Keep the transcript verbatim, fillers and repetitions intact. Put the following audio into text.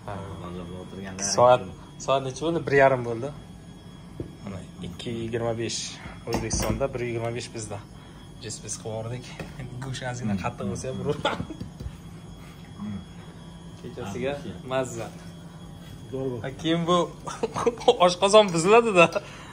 Soat soat necha bo'ldi? bir yarim bo'ldi. Mana ikki yigirma besh O'zbekistonda, bir yigirma besh bizda. Biz biz qilib go'sht ozgina qattiq bo'lsa ham urib. Kechasiga mazza. Keyin bu oshqozon buziladi-da.